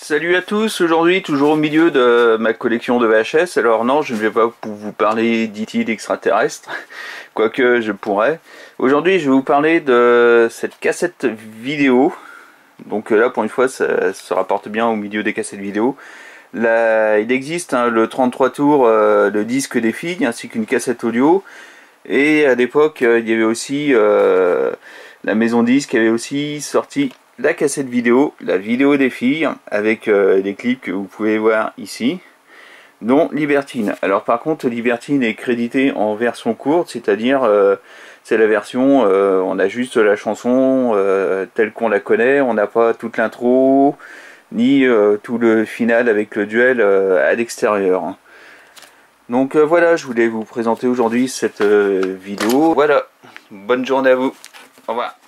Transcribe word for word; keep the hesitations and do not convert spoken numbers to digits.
Salut à tous, aujourd'hui toujours au milieu de ma collection de V H S. Alors non, je ne vais pas vous parler d'E T d'extraterrestre, quoique je pourrais. Aujourd'hui je vais vous parler de cette cassette vidéo. Donc là pour une fois ça se rapporte bien au milieu des cassettes vidéo. Là, il existe hein, le trente-trois tours, euh, le disque des filles, ainsi qu'une cassette audio. Et à l'époque euh, il y avait aussi euh, la maison disque qui avait aussi sorti la cassette vidéo, la vidéo des filles, avec euh, les clips que vous pouvez voir ici, dont Libertine. Alors par contre, Libertine est crédité en version courte, c'est-à-dire euh, c'est la version, euh, on a juste la chanson euh, telle qu'on la connaît, on n'a pas toute l'intro, ni euh, tout le final avec le duel euh, à l'extérieur. Donc euh, voilà, je voulais vous présenter aujourd'hui cette euh, vidéo. Voilà, bonne journée à vous, au revoir.